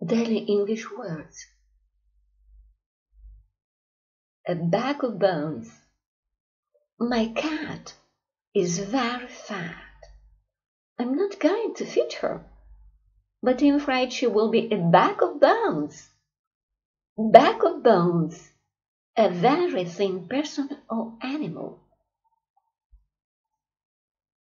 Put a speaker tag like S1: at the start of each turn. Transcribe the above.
S1: Daily English words. A bag of bones. My cat is very fat. I'm not going to feed her, but I'm afraid she will be a bag of bones. Bag of bones. A very thin person or animal.